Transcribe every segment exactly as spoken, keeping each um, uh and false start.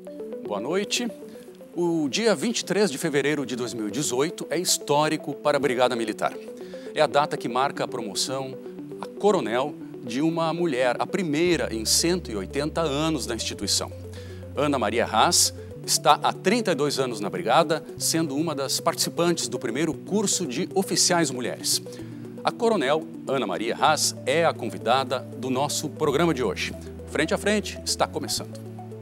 Boa noite. O dia vinte e três de fevereiro de dois mil e dezoito é histórico para a Brigada Militar. É a data que marca a promoção a coronel de uma mulher, a primeira em cento e oitenta anos da instituição. Ana Maria Haas está há trinta e dois anos na Brigada, sendo uma das participantes do primeiro curso de oficiais mulheres. A coronel Ana Maria Haas é a convidada do nosso programa de hoje. Frente a Frente está começando.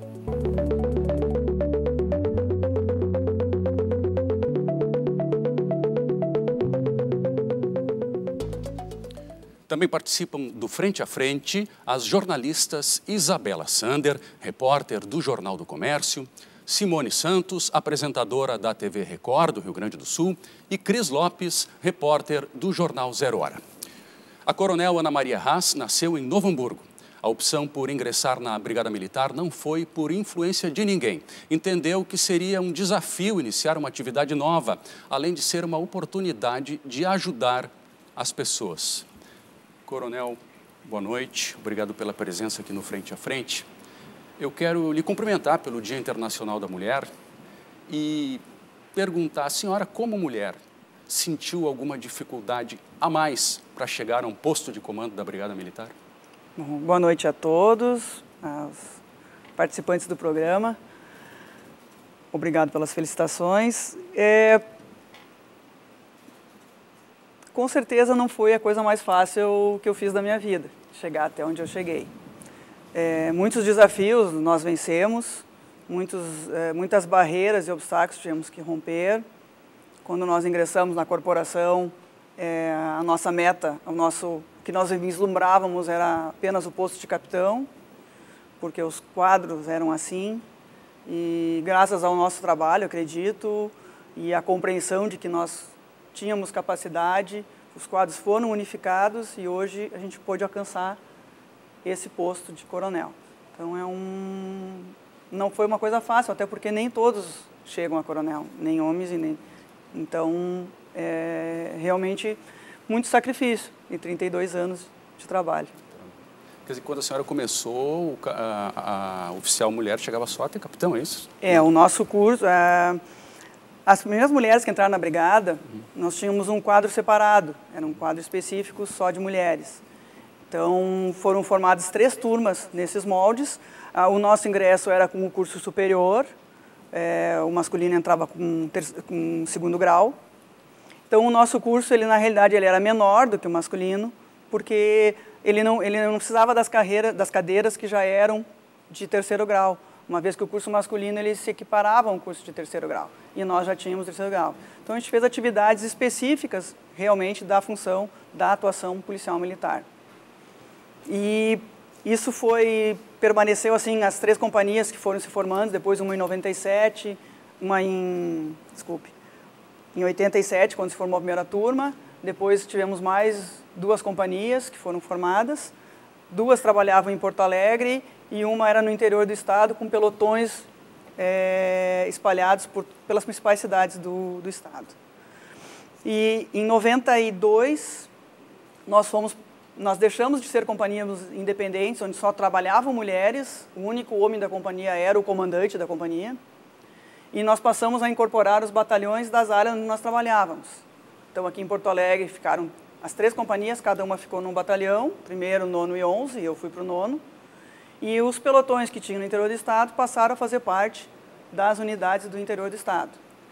Também participam do Frente a Frente as jornalistas Isabela Sander, repórter do Jornal do Comércio, Simone Santos, apresentadora da T V Record do Rio Grande do Sul, e Cris Lopes, repórter do Jornal Zero Hora. A coronel Ana Maria Haas nasceu em Novo Hamburgo. A opção por ingressar na Brigada Militar não foi por influência de ninguém. Entendeu que seria um desafio iniciar uma atividade nova, além de ser uma oportunidade de ajudar as pessoas. Coronel, boa noite. Obrigado pela presença aqui no Frente a Frente. Eu quero lhe cumprimentar pelo Dia Internacional da Mulher e perguntar, a senhora, como mulher, sentiu alguma dificuldade a mais para chegar a um posto de comando da Brigada Militar? Bom, boa noite a todos, aos participantes do programa. Obrigado pelas felicitações. É... Com certeza não foi a coisa mais fácil que eu fiz da minha vida, chegar até onde eu cheguei. É, muitos desafios nós vencemos, muitos, é, muitas barreiras e obstáculos tivemos que romper. Quando nós ingressamos na corporação, é, a nossa meta, o nosso, que nós vislumbrávamos era apenas o posto de capitão, porque os quadros eram assim. E graças ao nosso trabalho, acredito, e a compreensão de que nós tínhamos capacidade, os quadros foram unificados e hoje a gente pôde alcançar esse posto de coronel. Então é um... não foi uma coisa fácil, até porque nem todos chegam a coronel, nem homens e nem... Então, é realmente muito sacrifício e trinta e dois anos de trabalho. Quer dizer, quando a senhora começou, a, a oficial mulher chegava só a ter capitão, é isso? É, o nosso curso... É... As primeiras mulheres que entraram na Brigada, nós tínhamos um quadro separado, era um quadro específico só de mulheres. Então, foram formadas três turmas nesses moldes. O nosso ingresso era com o curso superior, é, o masculino entrava com, com segundo grau. Então, o nosso curso, ele, na realidade, ele era menor do que o masculino, porque ele não, ele não precisava das, carreiras, das cadeiras que já eram de terceiro grau, uma vez que o curso masculino ele se equiparava a um curso de terceiro grau, e nós já tínhamos terceiro grau. Então, a gente fez atividades específicas, realmente, da função da atuação policial militar. E isso foi, permaneceu assim, as três companhias que foram se formando, depois uma em noventa e sete, uma em, desculpe, em oitenta e sete, quando se formou a primeira turma, depois tivemos mais duas companhias que foram formadas, duas trabalhavam em Porto Alegre e uma era no interior do estado, com pelotões é, espalhados por, pelas principais cidades do, do estado. E em noventa e dois, nós, fomos, nós deixamos de ser companhias independentes, onde só trabalhavam mulheres, o único homem da companhia era o comandante da companhia, e nós passamos a incorporar os batalhões das áreas onde nós trabalhávamos. Então, aqui em Porto Alegre ficaram as três companhias, cada uma ficou num batalhão, primeiro, nono e onze, e eu fui para o nono. E os pelotões que tinham no interior do estado passaram a fazer parte das unidades do interior do estado.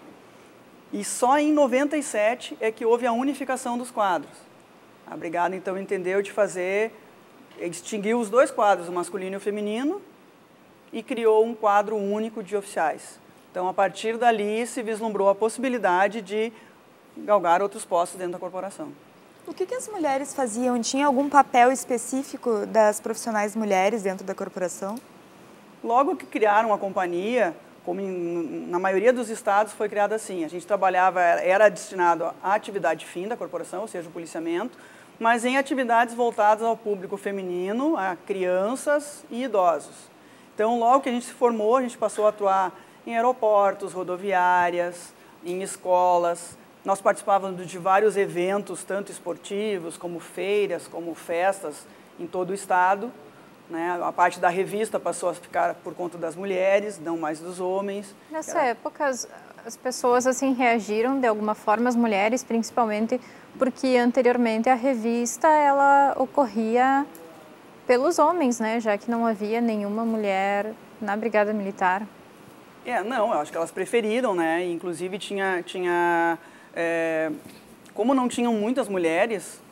E só em noventa e sete é que houve a unificação dos quadros. A Brigada, então, entendeu de fazer, extinguiu os dois quadros, o masculino e o feminino, e criou um quadro único de oficiais. Então, a partir dali, se vislumbrou a possibilidade de galgar outros postos dentro da corporação. O que, que as mulheres faziam? Tinha algum papel específico das profissionais mulheres dentro da corporação? Logo que criaram a companhia, como em, na maioria dos estados foi criada assim, a gente trabalhava, era destinado à atividade fim da corporação, ou seja, o policiamento, mas em atividades voltadas ao público feminino, a crianças e idosos. Então, logo que a gente se formou, a gente passou a atuar em aeroportos, rodoviárias, em escolas. Nós participávamos de vários eventos, tanto esportivos, como feiras, como festas, em todo o estado. né? A parte da revista passou a ficar por conta das mulheres, não mais dos homens. Nessa Era... época, as, as pessoas assim reagiram de alguma forma, as mulheres principalmente, porque anteriormente a revista ela ocorria pelos homens, né? Já que não havia nenhuma mulher na Brigada Militar. É, não, eu acho que elas preferiram, né? Inclusive tinha, tinha é, como não tinham muitas mulheres,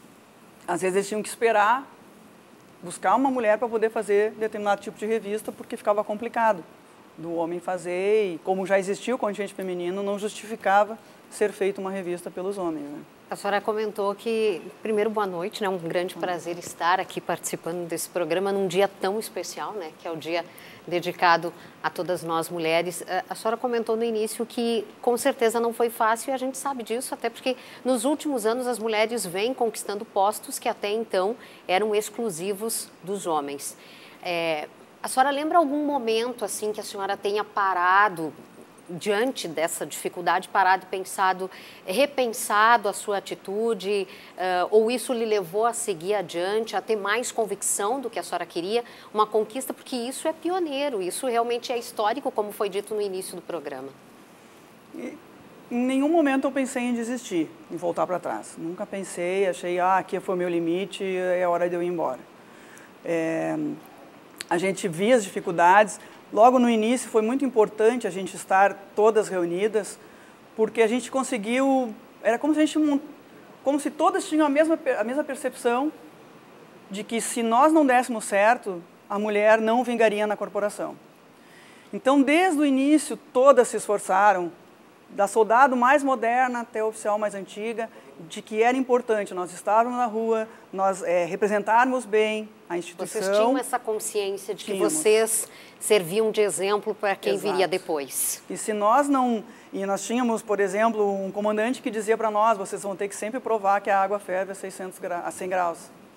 às vezes eles tinham que esperar buscar uma mulher para poder fazer determinado tipo de revista, porque ficava complicado do homem fazer, e como já existia o contingente feminino, não justificava ser feita uma revista pelos homens, né? A senhora comentou que, primeiro, boa noite, né? Um grande prazer estar aqui participando desse programa num dia tão especial, né? Que é o dia dedicado a todas nós mulheres. A senhora comentou no início que, com certeza, não foi fácil e a gente sabe disso, até porque nos últimos anos as mulheres vêm conquistando postos que até então eram exclusivos dos homens. É, a senhora lembra algum momento, assim, que a senhora tenha parado diante dessa dificuldade, parado e pensado, repensado a sua atitude, uh, ou isso lhe levou a seguir adiante, a ter mais convicção do que a senhora queria, uma conquista, porque isso é pioneiro, isso realmente é histórico, como foi dito no início do programa? E, em nenhum momento eu pensei em desistir, em voltar para trás. Nunca pensei, achei, ah, aqui foi o meu limite, é hora de eu ir embora. É, a gente via as dificuldades. Logo no início foi muito importante a gente estar todas reunidas, porque a gente conseguiu, era como se, a gente, como se todas tinham a mesma, a mesma percepção de que se nós não dessemos certo, a mulher não vingaria na corporação. Então, desde o início, todas se esforçaram, da soldado mais moderna até a oficial mais antiga, de que era importante nós estarmos na rua, nós é, representarmos bem a instituição. Vocês tinham essa consciência de que Tínhamos. Vocês serviam de exemplo para quem Exato. Viria depois. E se nós não... E nós tínhamos, por exemplo, um comandante que dizia para nós, vocês vão ter que sempre provar que a água ferve a, seiscentos graus, a cem graus.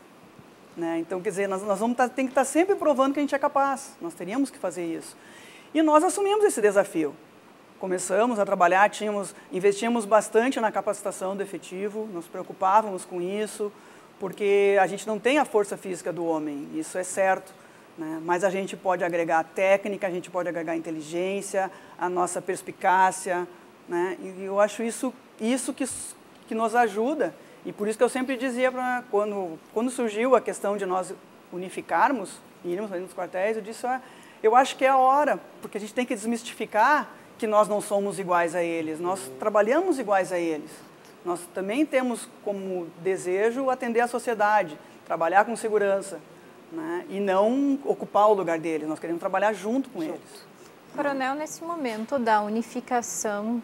Né? Então, quer dizer, nós, nós vamos tá, tem que estar sempre provando que a gente é capaz. Nós teríamos que fazer isso. E nós assumimos esse desafio. Começamos a trabalhar, tínhamos, investimos bastante na capacitação do efetivo, nos preocupávamos com isso, porque a gente não tem a força física do homem, isso é certo, né? Mas a gente pode agregar técnica, a gente pode agregar inteligência, a nossa perspicácia, né? E eu acho isso, isso que, que nos ajuda, e por isso que eu sempre dizia, pra, quando, quando surgiu a questão de nós unificarmos, irmos ali nos quartéis, eu disse, ah, eu acho que é a hora, porque a gente tem que desmistificar que nós não somos iguais a eles, nós trabalhamos iguais a eles. Nós também temos como desejo atender a sociedade, trabalhar com segurança, né? E não ocupar o lugar deles, nós queremos trabalhar junto com eles. Coronel, nesse momento da unificação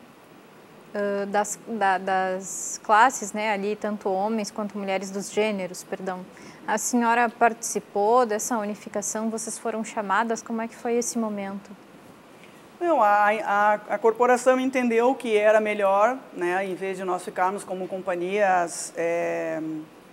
uh, das, da, das classes, né, ali, tanto homens quanto mulheres dos gêneros, perdão, a senhora participou dessa unificação, vocês foram chamadas, como é que foi esse momento? Não, a, a, a corporação entendeu que era melhor, né, em vez de nós ficarmos como companhias é,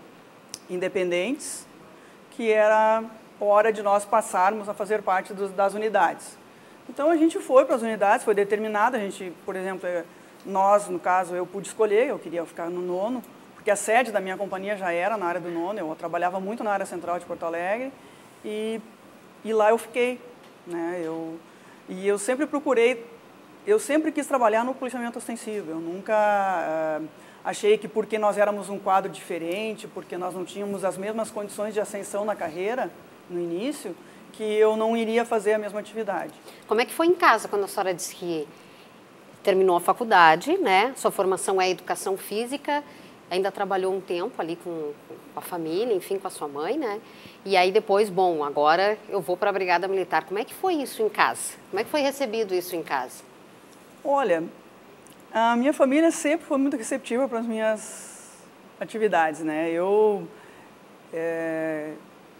independentes, que era hora de nós passarmos a fazer parte dos, das unidades. Então, a gente foi para as unidades, foi determinado, a gente, por exemplo, nós, no caso, eu pude escolher, eu queria ficar no nono, porque a sede da minha companhia já era na área do nono, eu trabalhava muito na área central de Porto Alegre, e, e lá eu fiquei, né, eu... E eu sempre procurei, eu sempre quis trabalhar no policiamento ostensivo, eu nunca uh, achei que porque nós éramos um quadro diferente, porque nós não tínhamos as mesmas condições de ascensão na carreira, no início, que eu não iria fazer a mesma atividade. Como é que foi em casa quando a senhora disse que terminou a faculdade, né? Sua formação é educação física, ainda trabalhou um tempo ali com, com a família, enfim, com a sua mãe, né? E aí depois, bom, agora eu vou para a Brigada Militar. Como é que foi isso em casa? Como é que foi recebido isso em casa? Olha, a minha família sempre foi muito receptiva para as minhas atividades, né? Eu, é,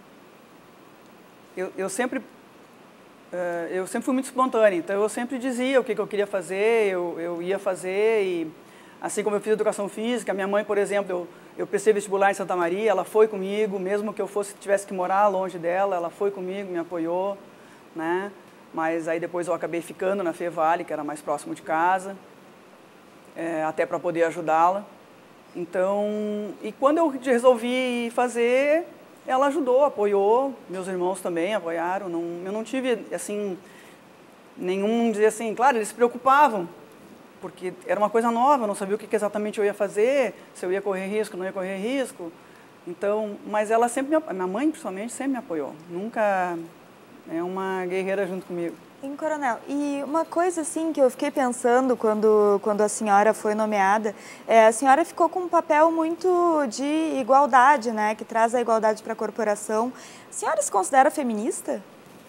eu, eu sempre... eu sempre fui muito espontânea, então eu sempre dizia o que, que eu queria fazer, eu, eu ia fazer, e assim como eu fiz educação física, minha mãe, por exemplo, eu, eu prestei vestibular em Santa Maria, ela foi comigo, mesmo que eu fosse, tivesse que morar longe dela, ela foi comigo, me apoiou, né? Mas aí depois eu acabei ficando na Fevale, que era mais próximo de casa, é, até para poder ajudá-la. Então, e quando eu resolvi fazer, ela ajudou, apoiou, meus irmãos também apoiaram. Não, eu não tive, assim, nenhum, dizer assim, claro, eles se preocupavam, porque era uma coisa nova, eu não sabia o que exatamente eu ia fazer, se eu ia correr risco, não ia correr risco. Então, mas ela sempre, me, minha mãe principalmente, sempre me apoiou. Nunca é uma guerreira junto comigo. Em Coronel, e uma coisa assim que eu fiquei pensando quando, quando a senhora foi nomeada, é, a senhora ficou com um papel muito de igualdade, né, que traz a igualdade para a corporação. A senhora se considera feminista?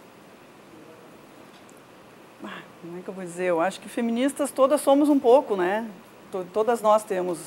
Ah, como é que eu vou dizer? Eu acho que feministas todas somos um pouco, né? Todas nós temos.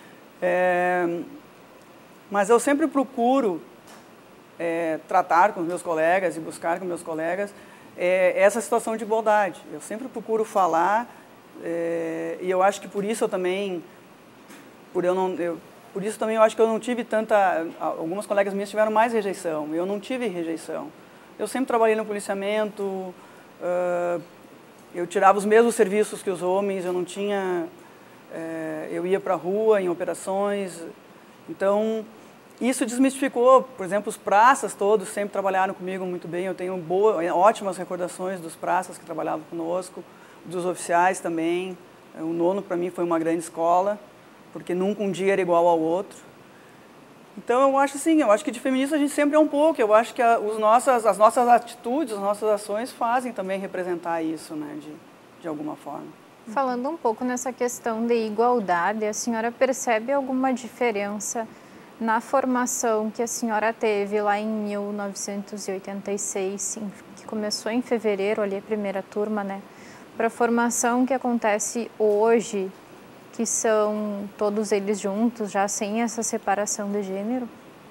É, mas eu sempre procuro é, tratar com os meus colegas e buscar com meus colegas É, essa situação de igualdade. Eu sempre procuro falar, é, e eu acho que por isso eu também, por, eu não, eu, por isso também eu acho que eu não tive tanta, algumas colegas minhas tiveram mais rejeição, eu não tive rejeição. Eu sempre trabalhei no policiamento, uh, eu tirava os mesmos serviços que os homens, eu não tinha, é, eu ia para a rua em operações, então isso desmistificou, por exemplo, os praças todos sempre trabalharam comigo muito bem, eu tenho boa, ótimas recordações dos praças que trabalhavam conosco, dos oficiais também. O nono para mim foi uma grande escola, porque nunca um dia era igual ao outro. Então eu acho assim, eu acho que de feminista a gente sempre é um pouco, eu acho que a, os nossas, as nossas atitudes, as nossas ações fazem também representar isso, né, de, de alguma forma. Falando um pouco nessa questão de igualdade, a senhora percebe alguma diferença na formação que a senhora teve lá em mil novecentos e oitenta e seis, que começou em fevereiro, ali a primeira turma, né, para a formação que acontece hoje, que são todos eles juntos, já sem essa separação de gênero?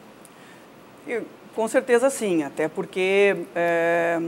Eu, com certeza sim, até porque é,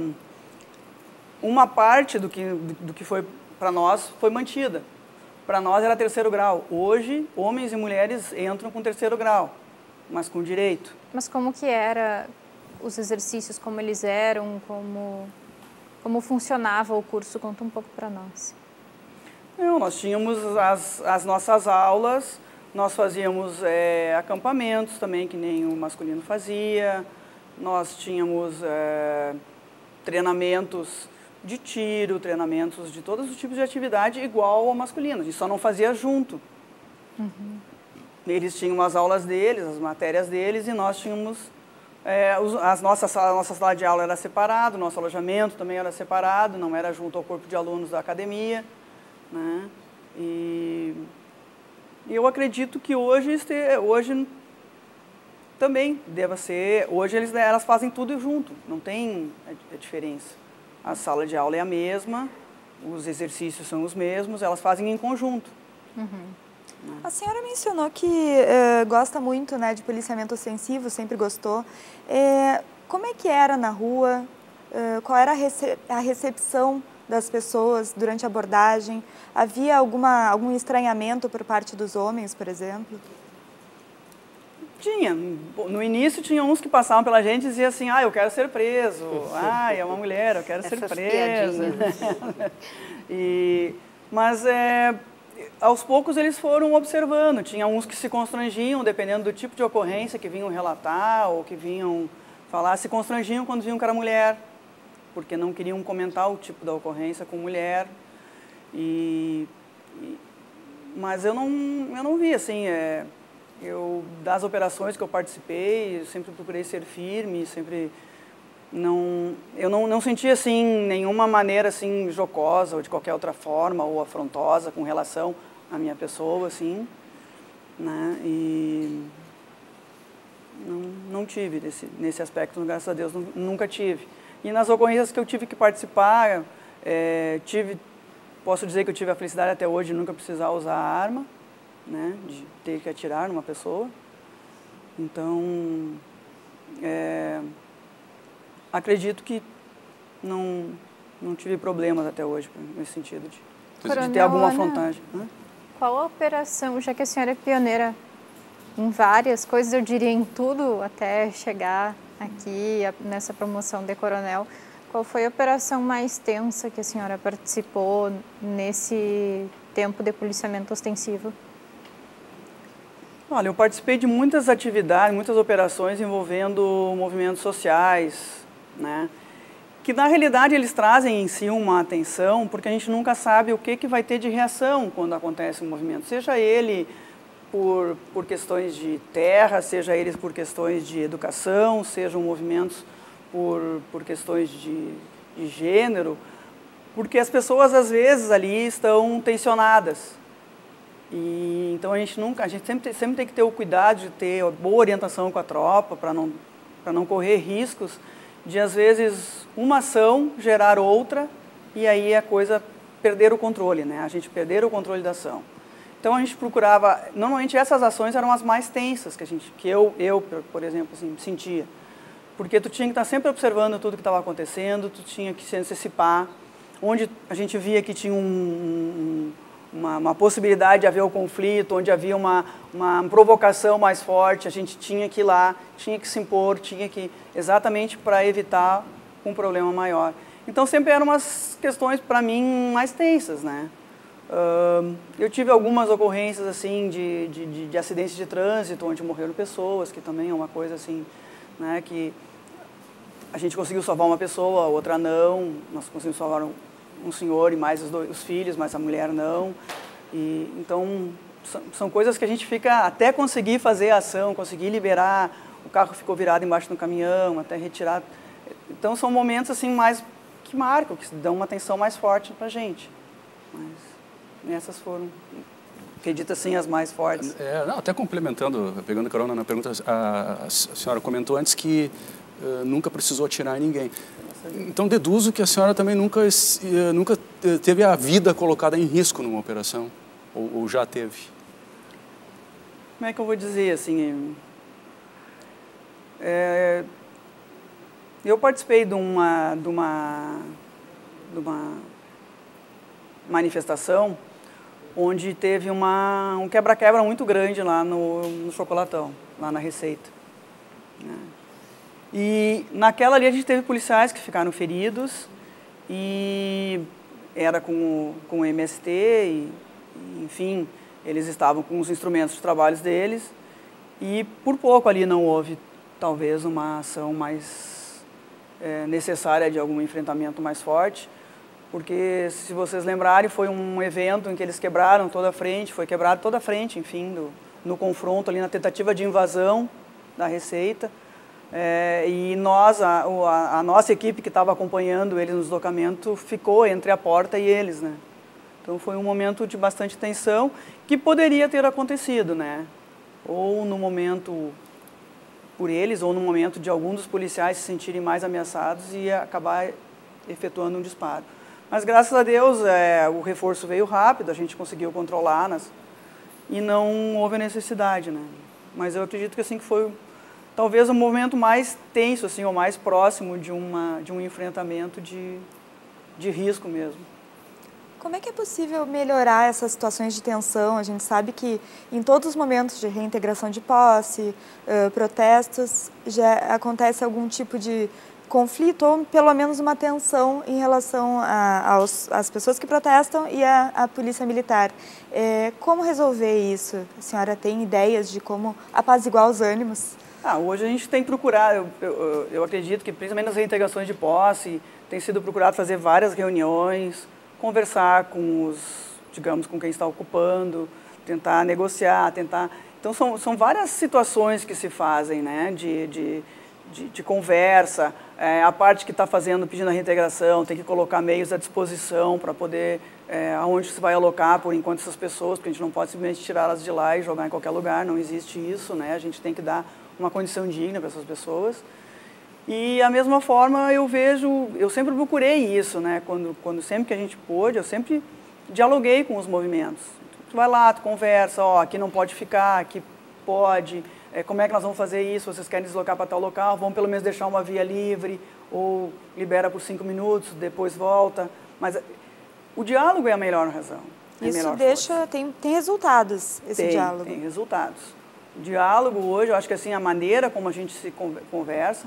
uma parte do que, do, do que foi para nós foi mantida. Para nós era terceiro grau. Hoje, homens e mulheres entram com terceiro grau, mas com direito. Mas como que era os exercícios, como eles eram, como, como funcionava o curso? Conta um pouco para nós. Não, nós tínhamos as, as nossas aulas, nós fazíamos é, acampamentos também, que nem o masculino fazia, nós tínhamos é, treinamentos de tiro, treinamentos de todos os tipos de atividade igual ao masculino, a gente só não fazia junto. Uhum. Eles tinham as aulas deles, as matérias deles, e nós tínhamos, é, os, as nossas, a nossa sala de aula era separada, o nosso alojamento também era separado, não era junto ao corpo de alunos da academia, né? E, e eu acredito que hoje, este, hoje também deva ser, hoje eles, elas fazem tudo junto, não tem a, a diferença. A sala de aula é a mesma, os exercícios são os mesmos, elas fazem em conjunto. Uhum. A senhora mencionou que uh, gosta muito, né, de policiamento ostensivo, sempre gostou. É, como é que era na rua? Uh, qual era a, rece a recepção das pessoas durante a abordagem? Havia alguma, algum estranhamento por parte dos homens, por exemplo? Tinha. No início tinha uns que passavam pela gente e diziam assim, ah, eu quero ser preso. Ah, é uma mulher, eu quero Essas ser presa. e, mas é... aos poucos eles foram observando, tinha uns que se constrangiam, dependendo do tipo de ocorrência que vinham relatar ou que vinham falar, se constrangiam quando viam que era mulher, porque não queriam comentar o tipo da ocorrência com mulher. E, e, mas eu não, eu não vi, assim, é, eu, das operações que eu participei, eu sempre procurei ser firme, sempre... Não, eu não, não senti assim, nenhuma maneira assim, jocosa ou de qualquer outra forma, ou afrontosa com relação à minha pessoa, assim, né? E não, não tive desse, nesse aspecto, graças a Deus, nunca tive. E nas ocorrências que eu tive que participar, é, tive, posso dizer que eu tive a felicidade até hoje de nunca precisar usar arma, né? De ter que atirar numa pessoa. Então, é... acredito que não, não tive problemas até hoje nesse sentido de, de ter alguma afrontagem. Né? Qual a operação, já que a senhora é pioneira em várias coisas, eu diria em tudo, até chegar aqui nessa promoção de coronel, qual foi a operação mais tensa que a senhora participou nesse tempo de policiamento ostensivo? Olha, eu participei de muitas atividades, muitas operações envolvendo movimentos sociais, né? Que na realidade eles trazem em si uma atenção, porque a gente nunca sabe o que, que vai ter de reação quando acontece um movimento, seja ele por, por questões de terra, seja eles por questões de educação, sejam movimentos por, por questões de, de gênero, porque as pessoas às vezes ali estão tensionadas. E, então a gente nunca, a gente sempre, sempre tem que ter o cuidado de ter boa orientação com a tropa para não, para não correr riscos de às vezes uma ação gerar outra e aí a coisa perder o controle, né? A gente perder o controle da ação. Então a gente procurava, normalmente essas ações eram as mais tensas que a gente, que eu, eu por exemplo, assim, sentia, porque tu tinha que estar sempre observando tudo que estava acontecendo, tu tinha que se antecipar, onde a gente via que tinha um, um Uma, uma possibilidade de haver o conflito, onde havia uma, uma provocação mais forte, a gente tinha que ir lá, tinha que se impor, tinha que, exatamente para evitar um problema maior. Então sempre eram umas questões, para mim, mais tensas, né? Uh, eu tive algumas ocorrências, assim, de, de, de, de acidentes de trânsito, onde morreram pessoas, que também é uma coisa, assim, né, que a gente conseguiu salvar uma pessoa, a outra não, nós conseguimos salvar um, um senhor e mais os, dois, os filhos, mas a mulher não. E, então, são, são coisas que a gente fica, até conseguir fazer a ação, conseguir liberar, o carro ficou virado embaixo do caminhão, até retirar. Então, são momentos assim mais que marcam, que dão uma atenção mais forte para a gente. Mas essas foram, acredito assim, as mais fortes. É, não, até complementando, pegando carona na pergunta, a, a senhora comentou antes que uh, nunca precisou atirar em ninguém. Então, deduzo que a senhora também nunca, nunca teve a vida colocada em risco numa operação, ou, ou já teve? Como é que eu vou dizer, assim, é, eu participei de uma, de uma, de uma manifestação onde teve uma, um quebra-quebra muito grande lá no, no Chocolatão, lá na Receita, né? E naquela ali a gente teve policiais que ficaram feridos e era com o, com o M S T e, e, enfim, eles estavam com os instrumentos de trabalho deles e por pouco ali não houve, talvez, uma ação mais é, necessária de algum enfrentamento mais forte, porque, se vocês lembrarem, foi um evento em que eles quebraram toda a frente, foi quebrado toda a frente, enfim, do, no confronto ali, na tentativa de invasão da Receita. É, e nós, a, a, a nossa equipe que estava acompanhando eles no deslocamento ficou entre a porta e eles, né? Então foi um momento de bastante tensão que poderia ter acontecido, né? Ou no momento por eles, ou no momento de algum dos policiais se sentirem mais ameaçados e acabar efetuando um disparo. Mas graças a Deus é, o reforço veio rápido, a gente conseguiu controlar nas, e não houve a necessidade, né? Mas eu acredito que assim que foi talvez o momento mais tenso, assim, ou mais próximo de, uma, de um enfrentamento de, de risco mesmo. Como é que é possível melhorar essas situações de tensão? A gente sabe que em todos os momentos de reintegração de posse, uh, protestos, já acontece algum tipo de conflito ou pelo menos uma tensão em relação a, aos, às pessoas que protestam e à, à polícia militar. É, como resolver isso? A senhora tem ideias de como apaziguar os ânimos? Ah, hoje a gente tem procurado, eu, eu, eu acredito que principalmente nas reintegrações de posse, tem sido procurado fazer várias reuniões, conversar com os, digamos, com quem está ocupando, tentar negociar, tentar... Então são, são várias situações que se fazem, né, de, de, de, de conversa, é, a parte que está fazendo, pedindo a reintegração, tem que colocar meios à disposição para poder, é, aonde se vai alocar por enquanto essas pessoas, porque a gente não pode simplesmente tirá-las de lá e jogar em qualquer lugar, não existe isso, né, a gente tem que dar uma condição digna para essas pessoas. E, a mesma forma, eu vejo, eu sempre procurei isso, né? Quando, quando sempre que a gente pôde, eu sempre dialoguei com os movimentos. Tu vai lá, tu conversa, ó, aqui não pode ficar, aqui pode, é, como é que nós vamos fazer isso? Vocês querem deslocar para tal local? Vamos pelo menos deixar uma via livre, ou libera por cinco minutos, depois volta. Mas o diálogo é a melhor razão. É isso melhor deixa, tem, tem resultados, esse tem, diálogo. Tem resultados. O diálogo hoje, eu acho que assim, a maneira como a gente se conversa,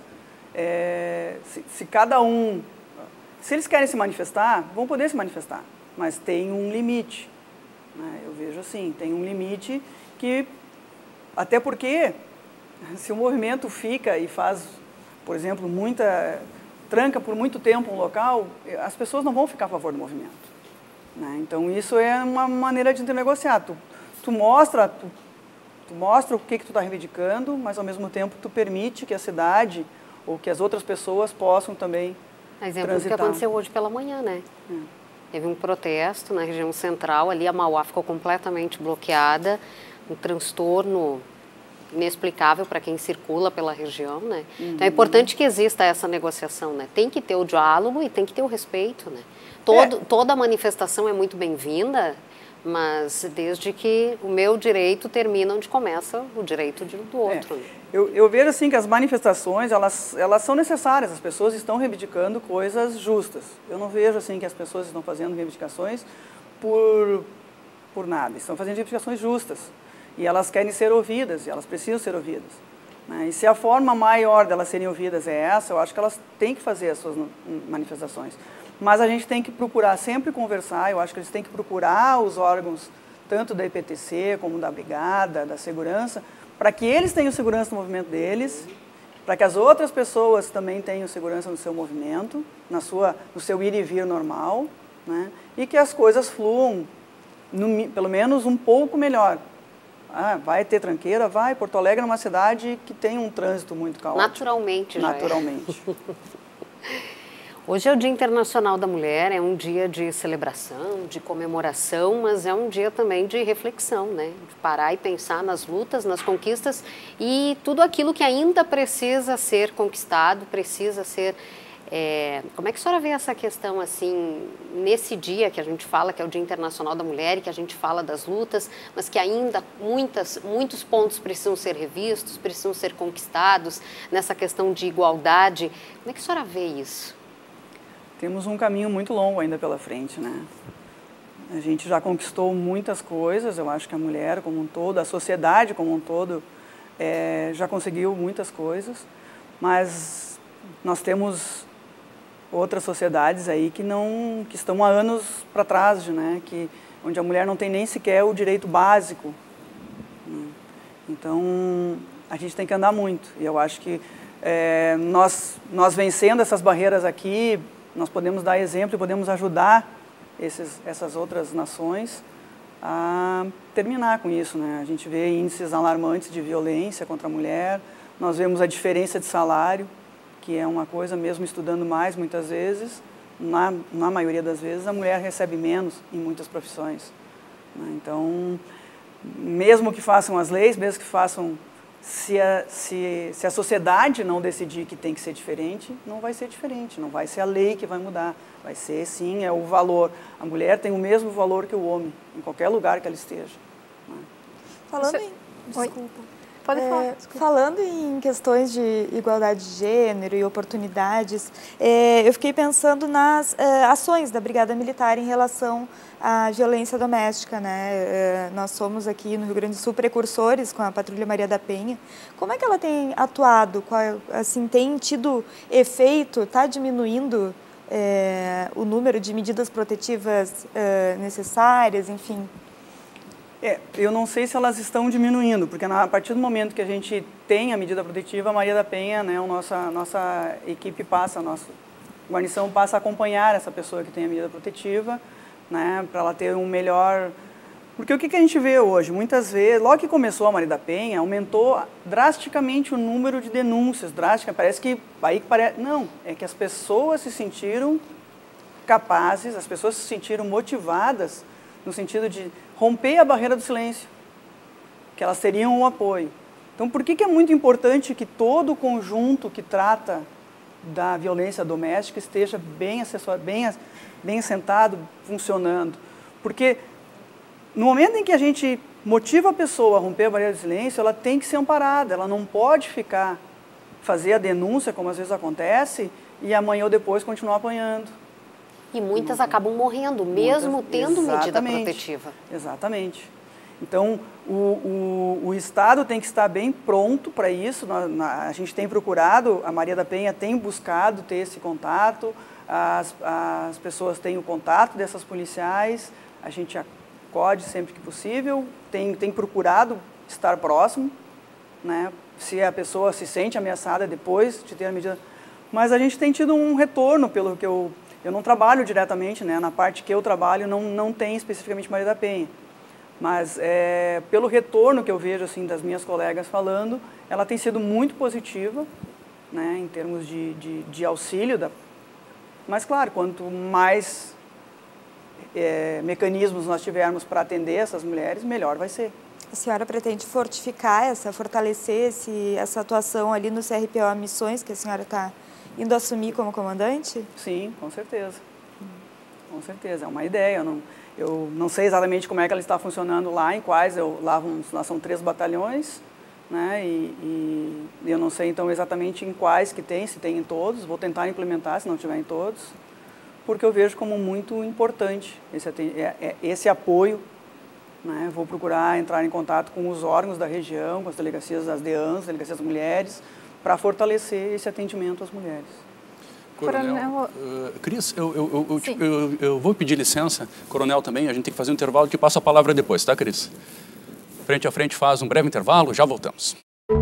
é, se, se cada um, se eles querem se manifestar, vão poder se manifestar, mas tem um limite, né? Eu vejo assim, tem um limite que Até porque, se o movimento fica e faz, por exemplo, muita tranca por muito tempo um local, as pessoas não vão ficar a favor do movimento. Né? Então, isso é uma maneira de negociar. Tu, tu mostra... Tu, Tu mostra o que, que tu está reivindicando, mas ao mesmo tempo tu permite que a cidade ou que as outras pessoas possam também Exemplo transitar. do que aconteceu hoje pela manhã, né? É. Teve um protesto na região central, ali a Mauá ficou completamente bloqueada, um transtorno inexplicável para quem circula pela região, né? Uhum. Então é importante que exista essa negociação, né? Tem que ter o diálogo e tem que ter o respeito, né? Todo, é. Toda manifestação é muito bem-vinda, mas desde que o meu direito termina onde começa o direito de, do outro. É, eu, eu vejo assim que as manifestações, elas, elas são necessárias, as pessoas estão reivindicando coisas justas. Eu não vejo assim que as pessoas estão fazendo reivindicações por, por nada, estão fazendo reivindicações justas. E elas querem ser ouvidas, e elas precisam ser ouvidas. Né? E se a forma maior delas serem ouvidas é essa, eu acho que elas têm que fazer as suas manifestações. Mas a gente tem que procurar sempre conversar, eu acho que eles têm que procurar os órgãos, tanto da I P T C como da Brigada, da Segurança, para que eles tenham segurança no movimento deles, para que as outras pessoas também tenham segurança no seu movimento, na sua, no seu ir e vir normal, né? E que as coisas fluam, no, pelo menos um pouco melhor. Ah, vai ter tranqueira? Vai. Porto Alegre é uma cidade que tem um trânsito muito caótico. Naturalmente, já Naturalmente. É. Hoje é o Dia Internacional da Mulher, é um dia de celebração, de comemoração, mas é um dia também de reflexão, né? De parar e pensar nas lutas, nas conquistas e tudo aquilo que ainda precisa ser conquistado, precisa ser... É... Como é que a senhora vê essa questão, assim, nesse dia que a gente fala que é o Dia Internacional da Mulher e que a gente fala das lutas, mas que ainda muitas, muitos pontos precisam ser revistos, precisam ser conquistados, nessa questão de igualdade. Como é que a senhora vê isso? Temos um caminho muito longo ainda pela frente, né? A gente já conquistou muitas coisas, eu acho que a mulher como um todo, a sociedade como um todo, é, já conseguiu muitas coisas, mas nós temos outras sociedades aí que, não, que estão há anos para trás, né? Que, onde a mulher não tem nem sequer o direito básico. Né? Então, a gente tem que andar muito, e eu acho que é, nós, nós vencendo essas barreiras aqui, nós podemos dar exemplo e podemos ajudar esses, essas outras nações a terminar com isso, né? A gente vê índices alarmantes de violência contra a mulher, nós vemos a diferença de salário, que é uma coisa, mesmo estudando mais, muitas vezes, na, na maioria das vezes, a mulher recebe menos em muitas profissões. Né? Então, mesmo que façam as leis, mesmo que façam... Se a, se, se a sociedade não decidir que tem que ser diferente, não vai ser diferente, não vai ser a lei que vai mudar, vai ser sim, é o valor. A mulher tem o mesmo valor que o homem, em qualquer lugar que ela esteja. Falando Você... em... Desculpa. Oi. Pode falar. É, falando em questões de igualdade de gênero e oportunidades, é, eu fiquei pensando nas é, ações da Brigada Militar em relação à violência doméstica, né? É, nós somos aqui no Rio Grande do Sul precursores com a Patrulha Maria da Penha. Como é que ela tem atuado? Qual, assim, tem tido efeito? Está diminuindo é, o número de medidas protetivas é, necessárias, enfim? É, eu não sei se elas estão diminuindo, porque na, a partir do momento que a gente tem a medida protetiva, a Maria da Penha, né, a nossa, nossa equipe passa, a nossa guarnição passa a acompanhar essa pessoa que tem a medida protetiva, né, para ela ter um melhor... Porque o que, que a gente vê hoje? Muitas vezes, logo que começou a Maria da Penha, aumentou drasticamente o número de denúncias, drástica, parece que... Aí parece, não, é que as pessoas se sentiram capazes, as pessoas se sentiram motivadas no sentido de romper a barreira do silêncio, que elas teriam um apoio. Então, por que, que é muito importante que todo o conjunto que trata da violência doméstica esteja bem assessorado, bem, bem assentado, funcionando? Porque no momento em que a gente motiva a pessoa a romper a barreira do silêncio, ela tem que ser amparada, ela não pode ficar, fazer a denúncia, como às vezes acontece, e amanhã ou depois continuar apanhando. E muitas acabam morrendo, mesmo muitas, tendo medida exatamente, protetiva. Exatamente. Então, o, o, o Estado tem que estar bem pronto para isso. Na, na, a gente tem procurado, a Maria da Penha tem buscado ter esse contato, as, as pessoas têm o contato dessas policiais, a gente acode sempre que possível, tem, tem procurado estar próximo, né? Se a pessoa se sente ameaçada depois de ter a medida. Mas a gente tem tido um retorno, pelo que eu... Eu não trabalho diretamente, né? Na parte que eu trabalho não, não tem especificamente Maria da Penha. Mas é, pelo retorno que eu vejo assim, das minhas colegas falando, ela tem sido muito positiva, né? Em termos de, de, de auxílio. Da... Mas, claro, quanto mais é, mecanismos nós tivermos para atender essas mulheres, melhor vai ser. A senhora pretende fortificar, essa, fortalecer esse, essa atuação ali no C R P O Missões, que a senhora está indo assumir como comandante? Sim, com certeza. Com certeza, é uma ideia. Eu não, eu não sei exatamente como é que ela está funcionando lá, em quais, eu, lá, vamos, lá são três batalhões, né? E, e eu não sei então exatamente em quais que tem, se tem em todos, vou tentar implementar se não tiver em todos, porque eu vejo como muito importante esse, esse apoio, né? Vou procurar entrar em contato com os órgãos da região, com as delegacias das DEANs, delegacias das mulheres, para fortalecer esse atendimento às mulheres. Coronel, uh, Cris, eu, eu, eu, eu, eu, eu vou pedir licença, Coronel também, a gente tem que fazer um intervalo, que passa a palavra depois, tá, Cris? Frente a frente faz um breve intervalo, já voltamos.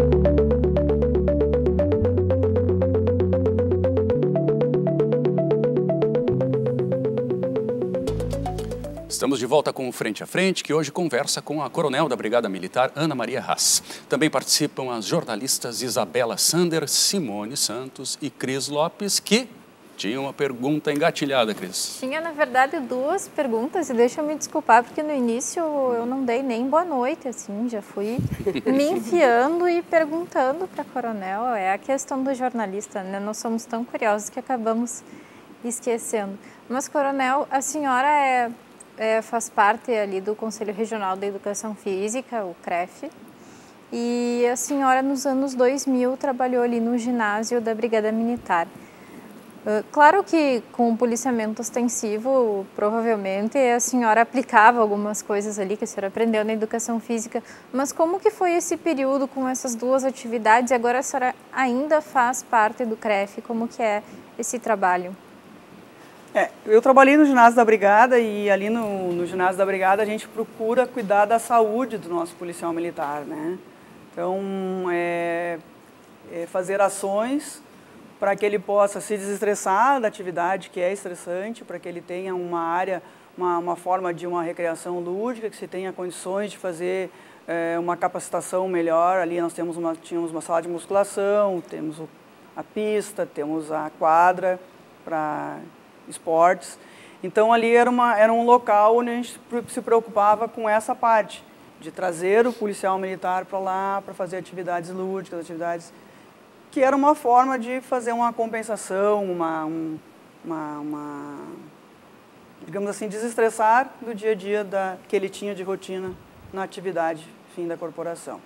Estamos de volta com o Frente a Frente, que hoje conversa com a Coronel da Brigada Militar, Ana Maria Haas. Também participam as jornalistas Isabela Sander, Simone Santos e Cris Lopes, que tinham uma pergunta engatilhada, Cris. Tinha, na verdade, duas perguntas, e deixa eu me desculpar, porque no início eu não dei nem boa noite, assim, já fui me enfiando e perguntando para a Coronel. É a questão do jornalista, né? Nós somos tão curiosos que acabamos esquecendo. Mas, Coronel, a senhora é... É, faz parte ali do Conselho Regional da Educação Física, o C R E F, e a senhora nos anos dois mil trabalhou ali no ginásio da Brigada Militar. Uh, claro que com o policiamento ostensivo, provavelmente a senhora aplicava algumas coisas ali que a senhora aprendeu na Educação Física, mas como que foi esse período com essas duas atividades e agora a senhora ainda faz parte do C R E F, como que é esse trabalho? É, eu trabalhei no ginásio da Brigada e ali no, no ginásio da Brigada a gente procura cuidar da saúde do nosso policial militar, né? Então, é, é fazer ações para que ele possa se desestressar da atividade que é estressante, para que ele tenha uma área, uma, uma forma de uma recreação lúdica, que se tenha condições de fazer é, uma capacitação melhor. Ali nós temos uma, tínhamos uma sala de musculação, temos a pista, temos a quadra para esportes. Então ali era, uma, era um local onde a gente se preocupava com essa parte, de trazer o policial militar para lá, para fazer atividades lúdicas, atividades que era uma forma de fazer uma compensação, uma, um, uma, uma digamos assim, desestressar do dia a dia da, que ele tinha de rotina na atividade fim da corporação.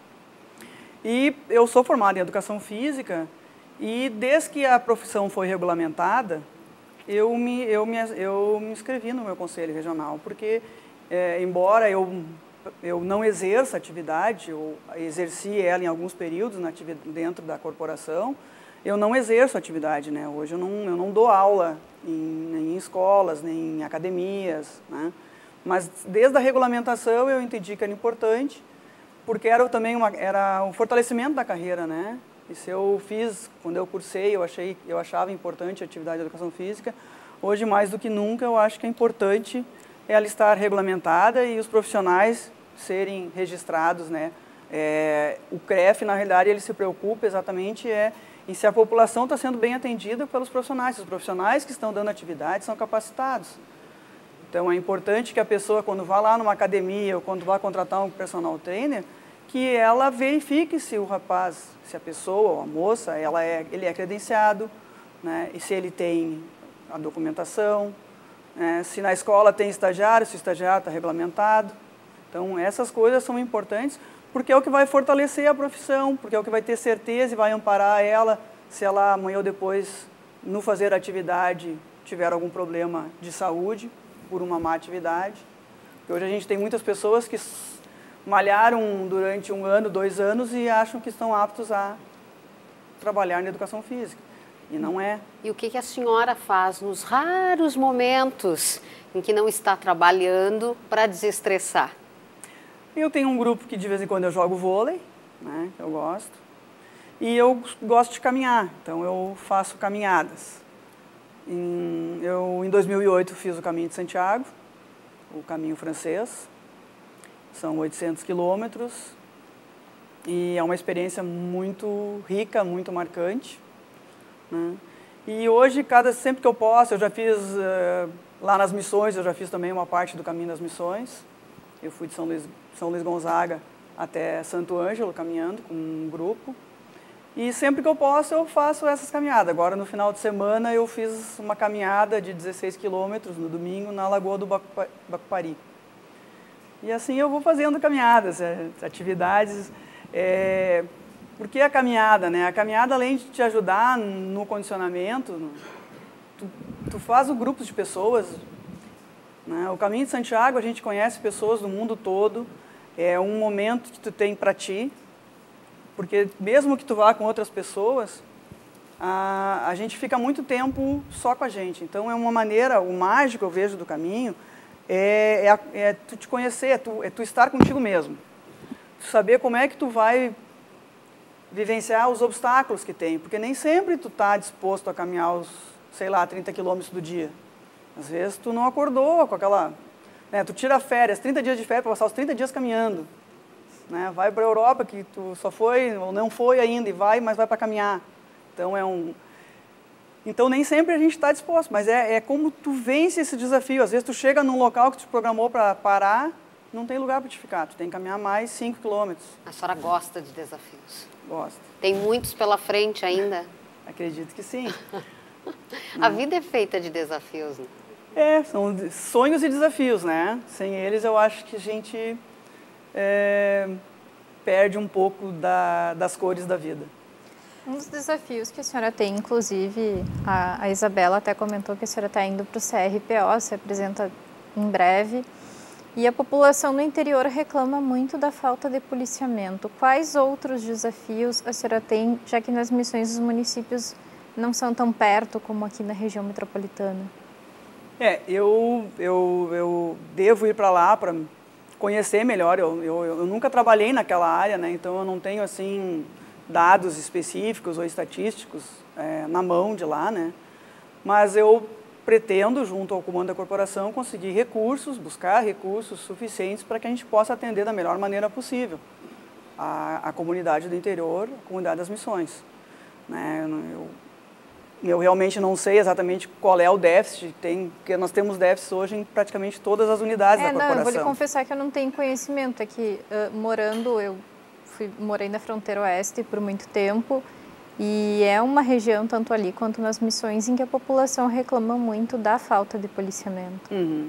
E eu sou formado em Educação Física e desde que a profissão foi regulamentada, Eu me, eu, me, eu me inscrevi no meu conselho regional, porque, é, embora eu, eu não exerça atividade, eu exerci ela em alguns períodos na dentro da corporação, eu não exerço atividade, né? Hoje eu não, eu não dou aula em, nem em escolas, nem em academias, né? Mas desde a regulamentação eu entendi que era importante, porque era também uma, era um fortalecimento da carreira, né? E se eu fiz, quando eu cursei, eu, achei, eu achava importante a atividade de educação física. Hoje, mais do que nunca, eu acho que é importante ela estar regulamentada e os profissionais serem registrados, né? É, o C R E F, na realidade, ele se preocupa exatamente é, em se a população está sendo bem atendida pelos profissionais. Os profissionais que estão dando atividade são capacitados. Então, é importante que a pessoa, quando vá lá numa academia ou quando vá contratar um personal trainer, que ela verifique se o rapaz, se a pessoa ou a moça, ela é, ele é credenciado, né? E se ele tem a documentação, né? Se na escola tem estagiário, se o estagiário está regulamentado. Então, essas coisas são importantes, porque é o que vai fortalecer a profissão, porque é o que vai ter certeza e vai amparar ela se ela amanhã ou depois, no fazer atividade, tiver algum problema de saúde por uma má atividade. Porque hoje a gente tem muitas pessoas que malharam durante um ano, dois anos e acham que estão aptos a trabalhar na educação física. E não é. E o que, que a senhora faz nos raros momentos em que não está trabalhando para desestressar? Eu tenho um grupo que de vez em quando eu jogo vôlei, né, que eu gosto, e eu gosto de caminhar, então eu faço caminhadas. Em, eu, em dois mil e oito, fiz o Caminho de Santiago, o caminho francês, são oitocentos quilômetros, e é uma experiência muito rica, muito marcante, né? E hoje, cada, sempre que eu posso, eu já fiz, uh, lá nas Missões, eu já fiz também uma parte do Caminho das Missões. Eu fui de São Luís, São Luís Gonzaga até Santo Ângelo, caminhando com um grupo. E sempre que eu posso, eu faço essas caminhadas. Agora, no final de semana, eu fiz uma caminhada de dezesseis quilômetros no domingo, na Lagoa do Bacupari. E assim eu vou fazendo caminhadas, atividades... É, porque a caminhada, né? A caminhada, além de te ajudar no condicionamento, no, tu, tu faz um grupo de pessoas, né? O Caminho de Santiago, a gente conhece pessoas do mundo todo, é um momento que tu tem para ti, porque mesmo que tu vá com outras pessoas, a, a gente fica muito tempo só com a gente. Então, é uma maneira, o mágico eu vejo do caminho, é, é, é tu te conhecer, é tu, é tu estar contigo mesmo. Saber como é que tu vai vivenciar os obstáculos que tem, porque nem sempre tu está disposto a caminhar os, sei lá, trinta quilômetros do dia. Às vezes tu não acordou com aquela... Né, tu tira férias, trinta dias de férias para passar os trinta dias caminhando. Né, vai para a Europa, que tu só foi, ou não foi ainda, e vai, mas vai para caminhar. Então, é um... Então, nem sempre a gente está disposto, mas é, é como tu vence esse desafio. Às vezes tu chega num local que tu programou para parar, não tem lugar para te ficar, tu tem que caminhar mais cinco quilômetros. A senhora gosta de desafios? Gosto. Tem muitos pela frente ainda? Acredito que sim. A vida é feita de desafios, né? É, são sonhos e desafios, né? Sem eles eu acho que a gente é, perde um pouco da, das cores da vida. Um dos desafios que a senhora tem, inclusive, a, a Isabela até comentou que a senhora está indo para o C R P O, se apresenta em breve. E a população no interior reclama muito da falta de policiamento. Quais outros desafios a senhora tem, já que nas missões os municípios não são tão perto como aqui na região metropolitana? É, eu, eu, eu devo ir para lá para conhecer melhor. Eu, eu, eu nunca trabalhei naquela área, né? Então eu não tenho assim dados específicos ou estatísticos é, na mão de lá, né? Mas eu pretendo, junto ao comando da corporação, conseguir recursos, buscar recursos suficientes para que a gente possa atender da melhor maneira possível a, a comunidade do interior, a comunidade das missões. Né? Eu, eu realmente não sei exatamente qual é o déficit que tem, porque nós temos déficits hoje em praticamente todas as unidades é, da corporação. Não, eu vou lhe confessar que eu não tenho conhecimento, é que uh, morando, eu fui, morei na fronteira oeste por muito tempo, e é uma região, tanto ali quanto nas missões, em que a população reclama muito da falta de policiamento. Uhum.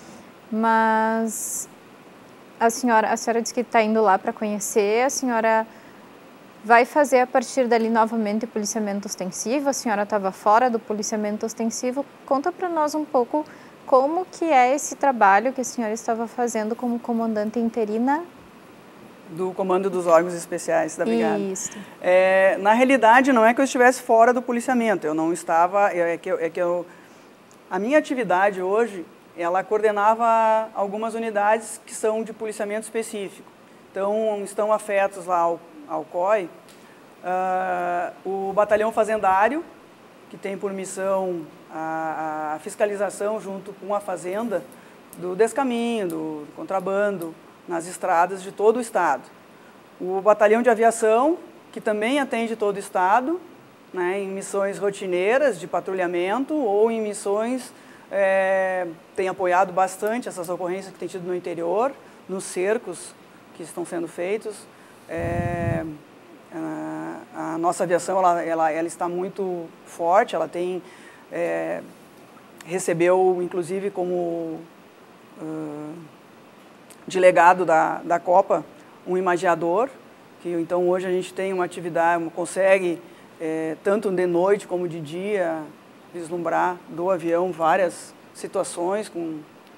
Mas a senhora, a senhora disse que está indo lá para conhecer, a senhora vai fazer a partir dali novamente policiamento ostensivo, a senhora estava fora do policiamento ostensivo. Conta para nós um pouco como que é esse trabalho que a senhora estava fazendo como comandante interina do Comando dos Órgãos Especiais da Brigada. Isso. É, na realidade, não é que eu estivesse fora do policiamento, eu não estava, é que, eu, é que eu, a minha atividade hoje, ela coordenava algumas unidades que são de policiamento específico. Então, estão afetos lá ao, ao C O I, uh, o Batalhão Fazendário, que tem por missão a, a fiscalização junto com a Fazenda do descaminho, do contrabando, nas estradas de todo o estado. O Batalhão de Aviação, que também atende todo o estado, né, em missões rotineiras de patrulhamento ou em missões, é, tem apoiado bastante essas ocorrências que tem tido no interior, nos cercos que estão sendo feitos. É, a, a nossa aviação ela, ela, ela está muito forte, ela tem, é, recebeu inclusive como uh, delegado da, da Copa, um imagiador, que então hoje a gente tem uma atividade, consegue, é, tanto de noite como de dia, vislumbrar do avião várias situações. Com,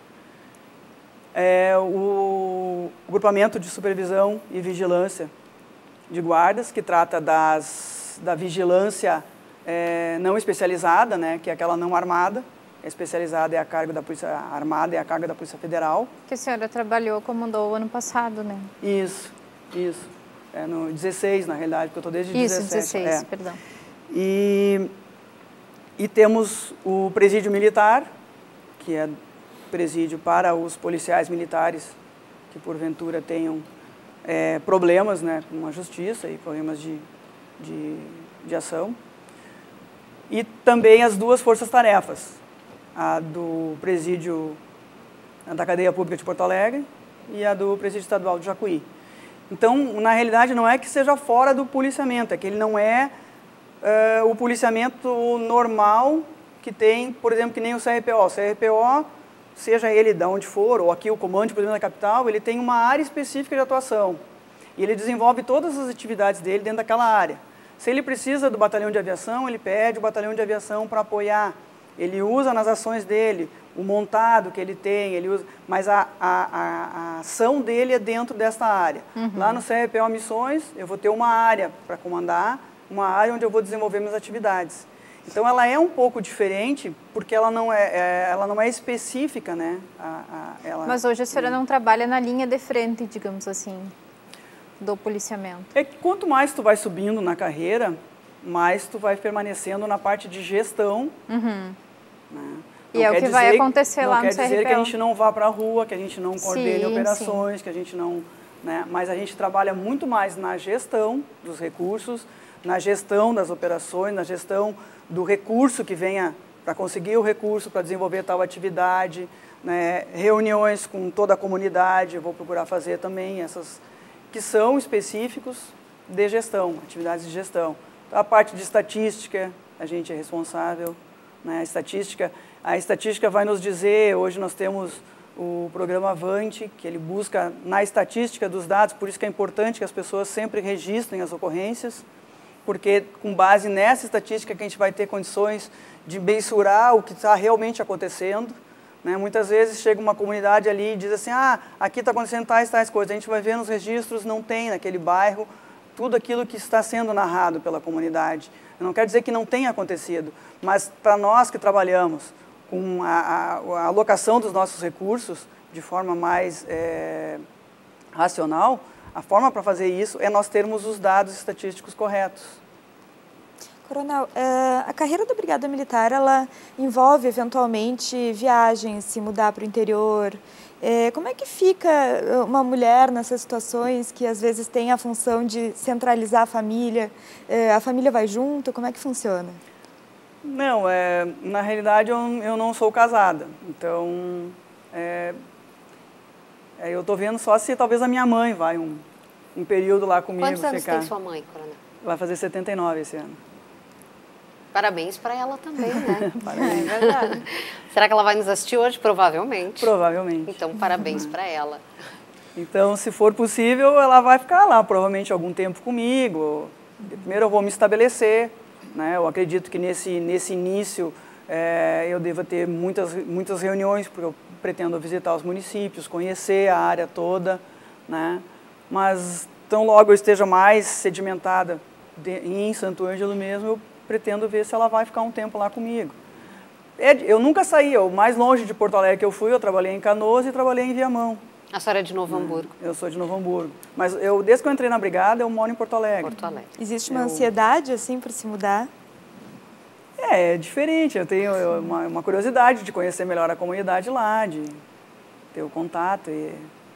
é, o, o grupamento de supervisão e vigilância de guardas, que trata das, da vigilância é, não especializada, né, que é aquela não armada, especializada é a cargo da Polícia Armada, é a cargo da Polícia Federal. Que a senhora trabalhou, comandou ano passado, né? Isso, isso. É no dezesseis, na realidade, porque eu estou desde isso, dezessete. dezesseis, é. perdão. E, e temos o presídio militar, que é presídio para os policiais militares que porventura tenham é, problemas, né, com a justiça e problemas de, de, de ação. E também as duas forças-tarefas, a do presídio da cadeia pública de Porto Alegre e a do presídio estadual de Jacuí. Então, na realidade, não é que seja fora do policiamento, é que ele não é uh, o policiamento normal que tem, por exemplo, que nem o C R P O. O C R P O, seja ele de onde for, ou aqui o comando, por exemplo, da capital, ele tem uma área específica de atuação. E ele desenvolve todas as atividades dele dentro daquela área. Se ele precisa do batalhão de aviação, ele pede o batalhão de aviação para apoiar. Ele usa nas ações dele o montado que ele tem, ele usa, mas a, a, a, a ação dele é dentro desta área. Uhum. Lá no C R P O Missões, eu vou ter uma área para comandar, uma área onde eu vou desenvolver minhas atividades. Então, ela é um pouco diferente, porque ela não é, é, ela não é específica, né? A, a, ela, Mas hoje a senhora não trabalha na linha de frente, digamos assim, do policiamento. É que quanto mais tu vai subindo na carreira, mais tu vai permanecendo na parte de gestão. Uhum. Né? E é o que dizer, vai acontecer lá no C R P O. Não quer dizer que a gente não vá para a rua, que a gente não coordene sim, operações, sim. que a gente não... Né? Mas a gente trabalha muito mais na gestão dos recursos, na gestão das operações, na gestão do recurso que venha para conseguir o recurso, para desenvolver tal atividade, né? Reuniões com toda a comunidade, eu vou procurar fazer também essas que são específicos de gestão, atividades de gestão. A parte de estatística, a gente é responsável, né? A estatística, a estatística vai nos dizer, hoje nós temos o programa Avante, que ele busca na estatística dos dados, por isso que é importante que as pessoas sempre registrem as ocorrências, porque com base nessa estatística que a gente vai ter condições de mensurar o que está realmente acontecendo. Né? Muitas vezes chega uma comunidade ali e diz assim, ah, aqui está acontecendo tais, tais coisas. A gente vai ver nos registros, não tem naquele bairro tudo aquilo que está sendo narrado pela comunidade. Não quer dizer que não tenha acontecido, mas para nós que trabalhamos com a, a, a alocação dos nossos recursos de forma mais é, racional, a forma para fazer isso é nós termos os dados estatísticos corretos. Coronel, a carreira da Brigada Militar, ela envolve eventualmente viagens, se mudar para o interior. Como é que fica uma mulher nessas situações que às vezes tem a função de centralizar a família? A família vai junto? Como é que funciona? Não, é, na realidade eu, eu não sou casada, então é, é, eu estou vendo só se talvez a minha mãe vai um, um período lá comigo. Quantos anos ficar. tem sua mãe, Coronel? Vai fazer setenta e nove esse ano. Parabéns para ela também, né? Parabéns. É verdade. Será que ela vai nos assistir hoje? Provavelmente. Provavelmente. Então, parabéns para ela. Então, se for possível, ela vai ficar lá, provavelmente algum tempo comigo. Primeiro eu vou me estabelecer, né? Eu acredito que nesse, nesse início é, eu devo ter muitas, muitas reuniões, porque eu pretendo visitar os municípios, conhecer a área toda, né? Mas tão logo eu esteja mais sedimentada de, em Santo Ângelo mesmo, eu pretendo ver se ela vai ficar um tempo lá comigo. Eu nunca saí, o mais longe de Porto Alegre que eu fui, eu trabalhei em Canoas e trabalhei em Viamão. A senhora é de Novo Hamburgo? Eu sou de Novo Hamburgo. Mas eu, desde que eu entrei na brigada, eu moro em Porto Alegre. Porto Alegre. Existe uma eu... ansiedade, assim, por se mudar? É, é diferente. Eu tenho uma, uma curiosidade de conhecer melhor a comunidade lá, de ter o contato e...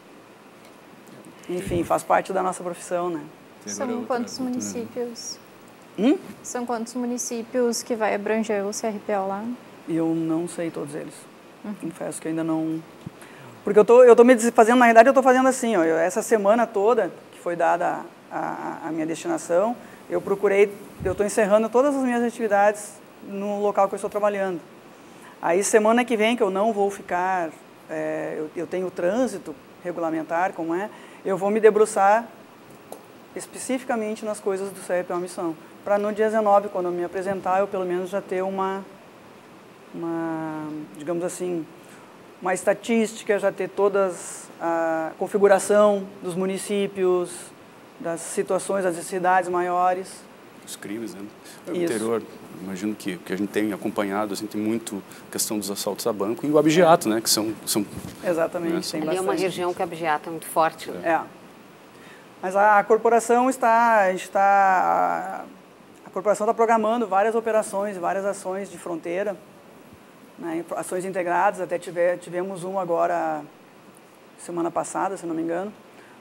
Enfim, faz parte da nossa profissão, né? São quantos municípios? Hum? São quantos municípios que vai abranger o C R P O lá? Eu não sei todos eles. Uhum. Confesso que ainda não... Porque eu tô, eu tô me fazendo, na realidade, eu estou fazendo assim, ó, eu, essa semana toda, que foi dada a, a, a minha destinação, eu procurei, eu estou encerrando todas as minhas atividades no local que eu estou trabalhando. Aí, semana que vem, que eu não vou ficar, é, eu, eu tenho trânsito regulamentar, como é, eu vou me debruçar especificamente nas coisas do C R P O Missão. Para no dia dezenove, quando eu me apresentar, eu pelo menos já ter uma, uma, digamos assim, uma estatística, já ter todas a configuração dos municípios, das situações, das necessidades maiores, os crimes, né? No Isso. interior, imagino que que a gente tem acompanhado, assim, tem muito questão dos assaltos a banco e o abigeato, né? Que são, são Exatamente, né, tem Ali é uma bastante. região que o abigeato é muito forte. Né? É. Mas a, a corporação está, a, gente está, a, a corporação está programando várias operações, várias ações de fronteira, né, ações integradas, até tive, tivemos uma agora, semana passada, se não me engano,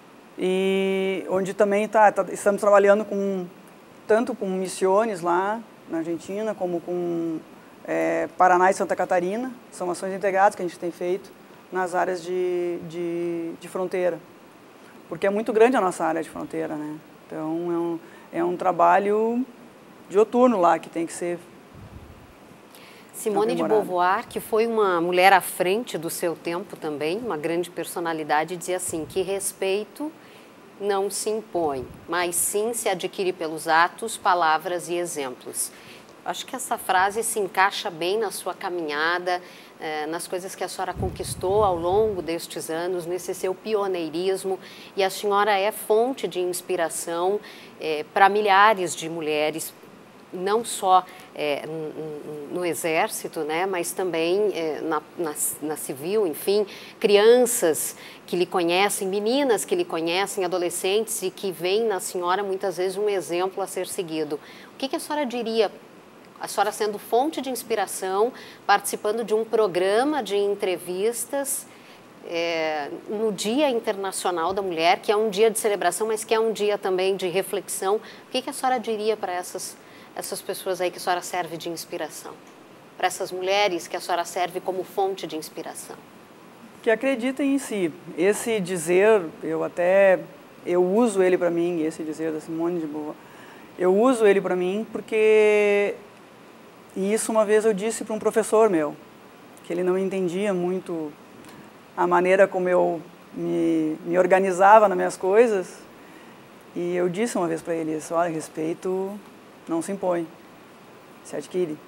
e onde também tá, tá, estamos trabalhando com, tanto com missões lá na Argentina, como com é, Paraná e Santa Catarina, são ações integradas que a gente tem feito nas áreas de, de, de fronteira. Porque é muito grande a nossa área de fronteira, né? Então, é um, é um trabalho dioturno lá que tem que ser Simone de Beauvoir, que foi uma mulher à frente do seu tempo também, uma grande personalidade, dizia assim, que respeito não se impõe, mas sim se adquire pelos atos, palavras e exemplos. Acho que essa frase se encaixa bem na sua caminhada, eh, nas coisas que a senhora conquistou ao longo destes anos, nesse seu pioneirismo, e a senhora é fonte de inspiração eh, para milhares de mulheres, não só eh, no Exército, né, mas também eh, na, na, na civil, enfim, crianças que lhe conhecem, meninas que lhe conhecem, adolescentes e que veem na senhora muitas vezes um exemplo a ser seguido. O que, que a senhora diria? A senhora sendo fonte de inspiração, participando de um programa de entrevistas é, no Dia Internacional da Mulher, que é um dia de celebração, mas que é um dia também de reflexão. O que, que a senhora diria para essas, essas pessoas aí que a senhora serve de inspiração? Para essas mulheres que a senhora serve como fonte de inspiração? Que acreditem em si. Esse dizer, eu até, eu uso ele para mim, esse dizer da Simone de Beauvoir, eu uso ele para mim porque... E isso uma vez eu disse para um professor meu, que ele não entendia muito a maneira como eu me, me organizava nas minhas coisas. E eu disse uma vez para ele isso, olha, respeito não se impõe, se adquire.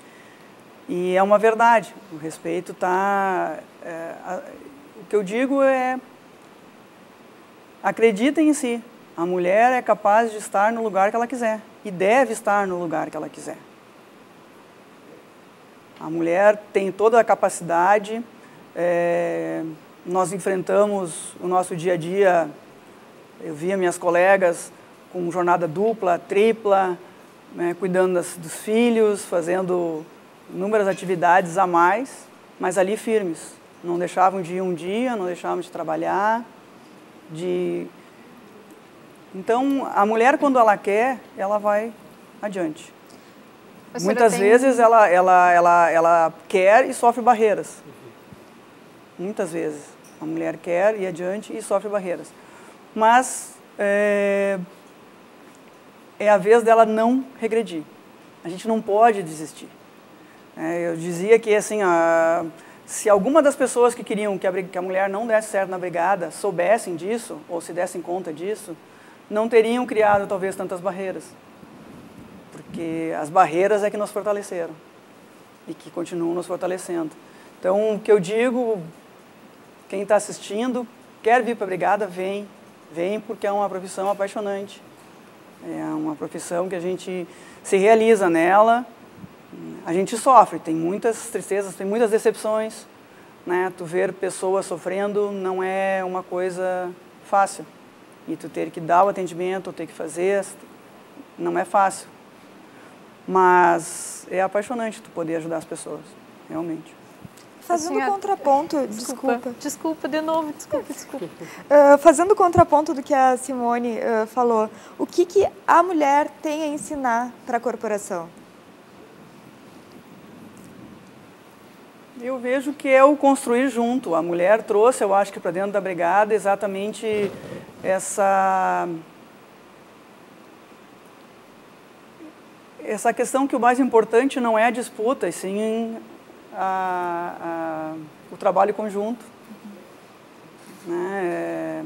E é uma verdade, o respeito está... É, o que eu digo é, acreditem em si, a mulher é capaz de estar no lugar que ela quiser e deve estar no lugar que ela quiser. A mulher tem toda a capacidade, é, nós enfrentamos o nosso dia a dia, eu via minhas colegas com jornada dupla, tripla, né, cuidando das, dos filhos, fazendo inúmeras atividades a mais, mas ali firmes, não deixavam de ir um dia, não deixavam de trabalhar, de... Então, a mulher quando ela quer, ela vai adiante. Muitas tem... vezes ela, ela, ela, ela quer e sofre barreiras. Muitas vezes. A mulher quer ir adiante e sofre barreiras. Mas é, é a vez dela não regredir. A gente não pode desistir. É, eu dizia que assim, a, se alguma das pessoas que queriam que a, que a mulher não desse certo na brigada soubessem disso, ou se dessem conta disso, não teriam criado talvez tantas barreiras. Porque as barreiras é que nos fortaleceram e que continuam nos fortalecendo. Então, o que eu digo, quem está assistindo, quer vir para a brigada, vem. Vem porque é uma profissão apaixonante. É uma profissão que a gente se realiza nela. A gente sofre, tem muitas tristezas, tem muitas decepções. Né? Tu ver pessoas sofrendo não é uma coisa fácil. E tu ter que dar o atendimento, ter que fazer, não é fácil. Mas é apaixonante tu poder ajudar as pessoas, realmente. Fazendo senhora... contraponto, desculpa, desculpa. Desculpa, de novo, desculpa, desculpa. Uh, fazendo contraponto do que a Simone uh, falou, o que, que a mulher tem a ensinar para a corporação? Eu vejo que é o construir junto. A mulher trouxe, eu acho que para dentro da brigada, exatamente essa... Essa questão que o mais importante não é a disputa, e sim a, a, o trabalho conjunto. Né? É,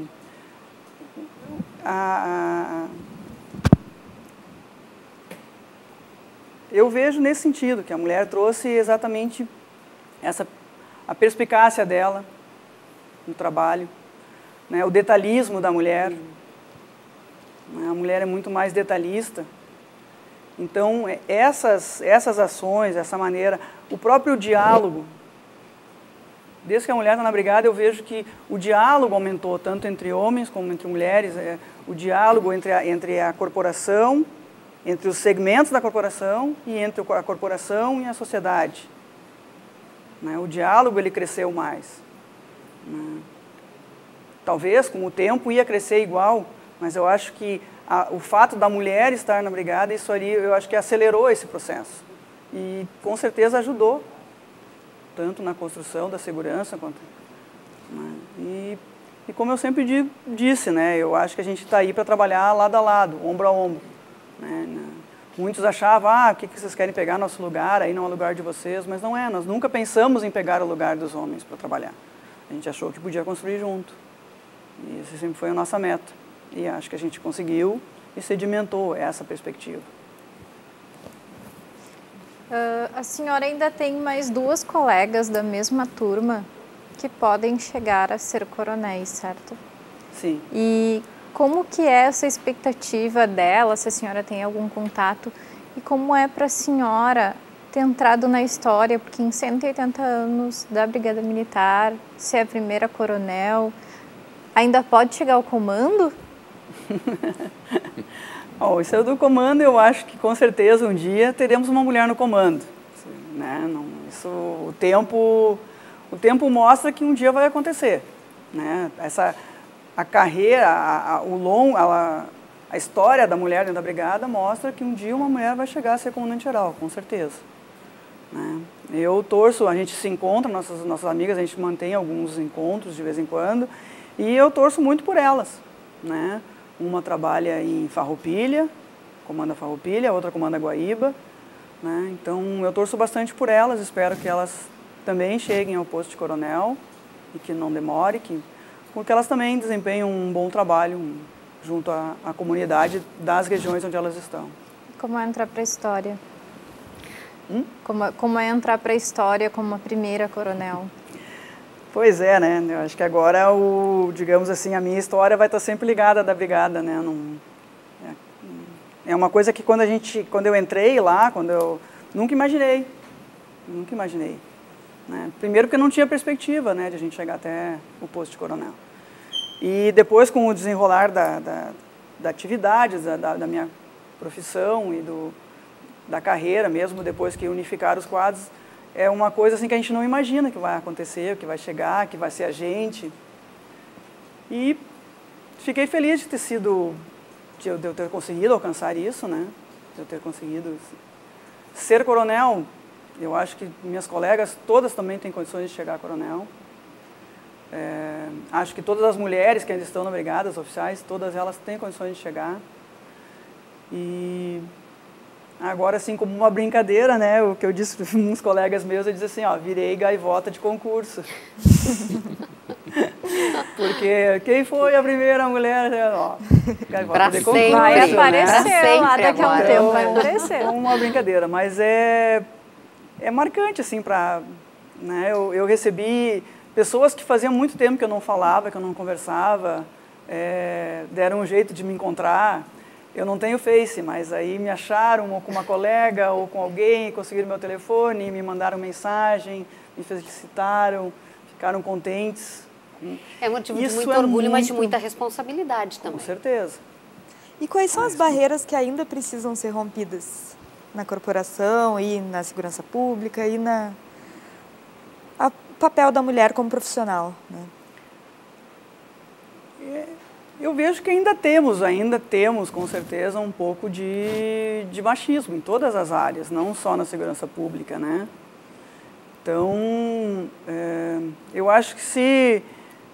a, a, eu vejo nesse sentido, que a mulher trouxe exatamente essa, a perspicácia dela no trabalho, né? O detalhismo da mulher. Né? A mulher é muito mais detalhista. Então, essas, essas ações, essa maneira, o próprio diálogo, desde que a mulher está na brigada, eu vejo que o diálogo aumentou, tanto entre homens como entre mulheres, é, o diálogo entre a, entre a corporação, entre os segmentos da corporação e entre a corporação e a sociedade. Né? O diálogo, ele cresceu mais. Né? Talvez, com o tempo, ia crescer igual, mas eu acho que a, o fato da mulher estar na brigada, isso ali, eu acho que acelerou esse processo. E, com certeza, ajudou, tanto na construção da segurança quanto... Né? E, e, como eu sempre di, disse, né, eu acho que a gente está aí para trabalhar lado a lado, ombro a ombro. Né? Muitos achavam, ah, o que vocês querem pegar nosso lugar, aí não é o lugar de vocês, mas não é, nós nunca pensamos em pegar o lugar dos homens para trabalhar. A gente achou que podia construir junto. E essa sempre foi a nossa meta. E acho que a gente conseguiu e sedimentou essa perspectiva. Uh, a senhora ainda tem mais duas colegas da mesma turma que podem chegar a ser coronéis, certo? Sim. E como que é essa expectativa dela, se a senhora tem algum contato, e como é para a senhora ter entrado na história, porque em cento e oitenta anos da Brigada Militar, ser a primeira coronel, ainda pode chegar ao comando? Oh, isso é do comando, eu acho que com certeza um dia teremos uma mulher no comando. Né? Não, isso, o, tempo, o tempo mostra que um dia vai acontecer. Né? Essa, a carreira, a, a, o long, a, a história da mulher dentro da brigada mostra que um dia uma mulher vai chegar a ser comandante-geral, com certeza. Né? Eu torço, a gente se encontra, nossas, nossas amigas, a gente mantém alguns encontros de vez em quando, e eu torço muito por elas. Né? Uma trabalha em Farroupilha, comanda Farroupilha, a outra comanda Guaíba. Né? Então, eu torço bastante por elas, espero que elas também cheguem ao posto de coronel e que não demore, que, porque elas também desempenham um bom trabalho junto à, à comunidade das regiões onde elas estão. Como é entrar para a história? Hum? Como, como é entrar para a história como a primeira coronel? Pois é, né? Eu acho que agora, o, digamos assim, a minha história vai estar sempre ligada à da brigada, né? Não, é, é uma coisa que quando a gente, quando eu entrei lá, quando eu nunca imaginei, nunca imaginei. Né? Primeiro porque não tinha perspectiva, né, de a gente chegar até o posto de coronel. E depois, com o desenrolar da, da, da atividade, da, da, da minha profissão e do, da carreira mesmo, depois que unificaram os quadros, é uma coisa assim que a gente não imagina que vai acontecer, que vai chegar, que vai ser a gente. E fiquei feliz de ter sido, de eu, de eu ter conseguido alcançar isso, né? De eu ter conseguido ser coronel. Eu acho que minhas colegas todas também têm condições de chegar a coronel. É, acho que todas as mulheres que ainda estão na brigada, as oficiais, todas elas têm condições de chegar. E agora, assim, como uma brincadeira, né, o que eu disse para uns colegas meus, eu disse assim, ó, virei gaivota de concurso. Porque quem foi a primeira mulher, ó, gaivota pra de concurso. Vai aparecer, né? lá daqui a um agora. tempo vai aparecer. Então, uma brincadeira, mas é, é marcante, assim, para... Né, eu, eu recebi pessoas que faziam muito tempo que eu não falava, que eu não conversava, é, deram um jeito de me encontrar. Eu não tenho Face, mas aí me acharam ou com uma colega ou com alguém, conseguiram meu telefone, me mandaram mensagem, me felicitaram, ficaram contentes. É motivo de Isso muito é orgulho, mas de muito- muita responsabilidade também. Com certeza. E quais são as barreiras que ainda precisam ser rompidas na corporação e na segurança pública e na o papel da mulher como profissional, né? Eu vejo que ainda temos, ainda temos, com certeza, um pouco de, de machismo em todas as áreas, não só na segurança pública, né? Então, é, eu acho que se...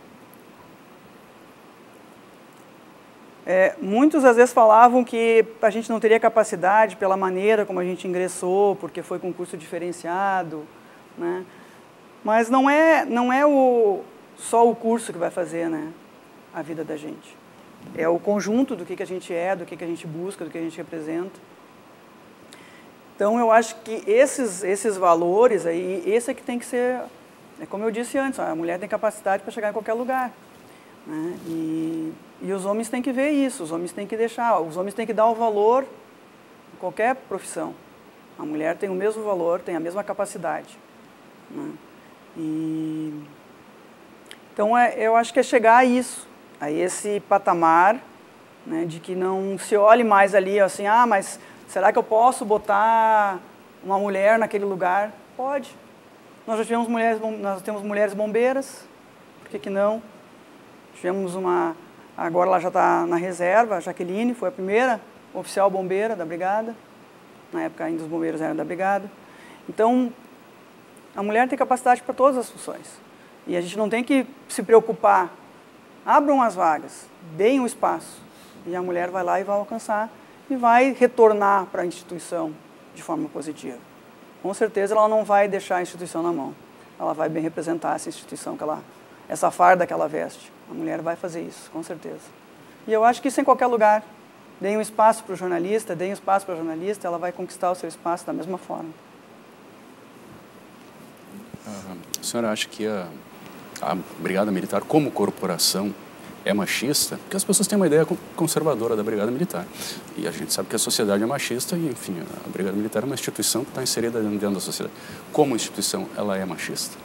É, muitos às vezes falavam que a gente não teria capacidade pela maneira como a gente ingressou, porque foi concurso diferenciado, né? Mas não é, não é o, só o curso que vai fazer, né, a vida da gente. É o conjunto do que, que a gente é, do que, que a gente busca, do que a gente representa. Então, eu acho que esses, esses valores aí, esse é que tem que ser, é como eu disse antes, a mulher tem capacidade para chegar em qualquer lugar. Né? E, e os homens têm que ver isso, os homens têm que deixar, os homens têm que dar o valor, qualquer profissão. A mulher tem o mesmo valor, tem a mesma capacidade. Né? E, então, é, eu acho que é chegar a isso, a esse patamar, né, de que não se olhe mais ali assim, ah, mas será que eu posso botar uma mulher naquele lugar? Pode. Nós já tivemos mulheres, nós temos mulheres bombeiras, por que que não? Tivemos uma, agora ela já está na reserva, a Jaqueline foi a primeira oficial bombeira da brigada, na época ainda os bombeiros eram da brigada. Então, a mulher tem capacidade para todas as funções. E a gente não tem que se preocupar. Abram as vagas, deem o espaço. E a mulher vai lá e vai alcançar e vai retornar para a instituição de forma positiva. Com certeza ela não vai deixar a instituição na mão. Ela vai bem representar essa instituição, que ela, essa farda que ela veste. A mulher vai fazer isso, com certeza. E eu acho que isso em qualquer lugar. Deem um espaço para o jornalista, deem um espaço para a jornalista, ela vai conquistar o seu espaço da mesma forma. A senhora acha que a, a Brigada Militar, como corporação, é machista? Porque as pessoas têm uma ideia conservadora da Brigada Militar. E a gente sabe que a sociedade é machista e, enfim, a Brigada Militar é uma instituição que está inserida dentro da sociedade. Como instituição, ela é machista?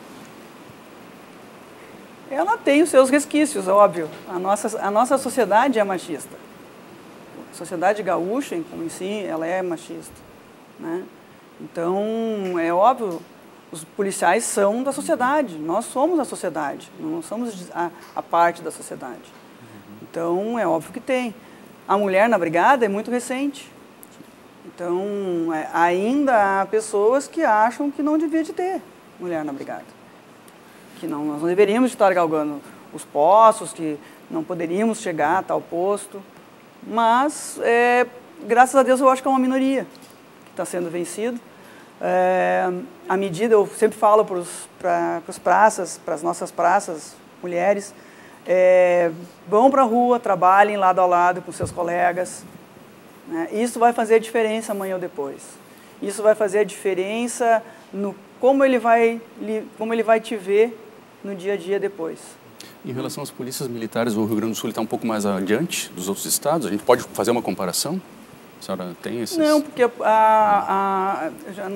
Ela tem os seus resquícios, óbvio. A nossa, a nossa sociedade é machista. A sociedade gaúcha, em si, ela é machista. Né? Então, é óbvio, os policiais são da sociedade, nós somos a sociedade, não somos a, a parte da sociedade. Então, é óbvio que tem. A mulher na brigada é muito recente. Então, é, ainda há pessoas que acham que não devia de ter mulher na brigada. Que não, nós não deveríamos estar galgando os postos, que não poderíamos chegar a tal posto. Mas, é, graças a Deus, eu acho que é uma minoria que está sendo vencida. É, à medida, eu sempre falo para os praças, para as nossas praças, mulheres, é, vão para a rua, trabalhem lado a lado com seus colegas. Né? Isso vai fazer a diferença amanhã ou depois. Isso vai fazer a diferença no como ele vai, como ele vai te ver no dia a dia depois. Em relação às polícias militares, o Rio Grande do Sul está um pouco mais adiante dos outros estados? A gente pode fazer uma comparação? A senhora tem esses... Não, porque a, a, a,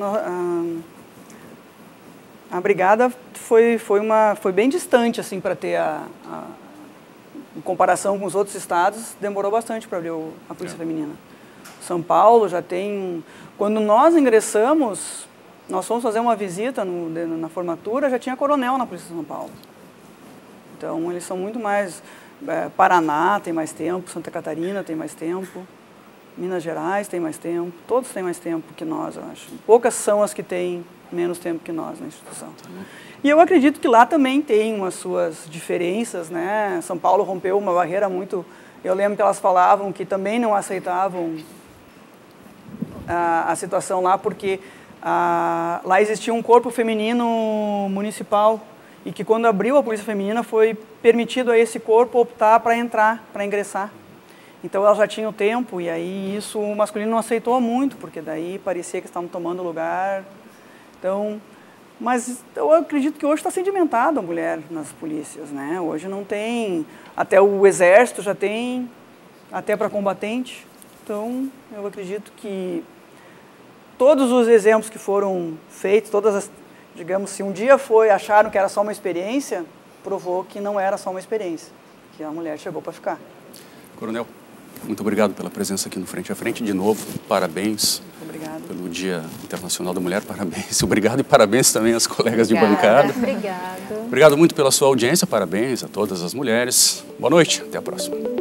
a, a brigada foi, foi, uma, foi bem distante, assim, para ter a, a... Em comparação com os outros estados, demorou bastante para abrir o, a Polícia é. Feminina. São Paulo já tem... Quando nós ingressamos, nós fomos fazer uma visita no, na formatura, já tinha coronel na Polícia de São Paulo. Então, eles são muito mais... É, Paraná tem mais tempo, Santa Catarina tem mais tempo, Minas Gerais tem mais tempo, todos têm mais tempo que nós, eu acho. Poucas são as que têm menos tempo que nós na instituição. E eu acredito que lá também tem as suas diferenças, né? São Paulo rompeu uma barreira muito... Eu lembro que elas falavam que também não aceitavam a, a situação lá, porque a, lá existia um corpo feminino municipal, e que quando abriu a Polícia Feminina foi permitido a esse corpo optar para entrar, para ingressar. Então elas já tinham tempo e aí isso o masculino não aceitou muito, porque daí parecia que estavam tomando lugar. Então, mas eu acredito que hoje está sedimentada a mulher nas polícias, né? Hoje não tem, até o exército já tem, até para combatente. Então eu acredito que todos os exemplos que foram feitos, todas as, digamos, se um dia foi, acharam que era só uma experiência, provou que não era só uma experiência, que a mulher chegou para ficar. Coronel, muito obrigado pela presença aqui no Frente a Frente. De novo, parabéns Obrigado. Pelo Dia Internacional da Mulher. Parabéns. Obrigado e parabéns também às colegas Obrigada. de bancada. Obrigado. Obrigado muito pela sua audiência. Parabéns a todas as mulheres. Boa noite. Até a próxima.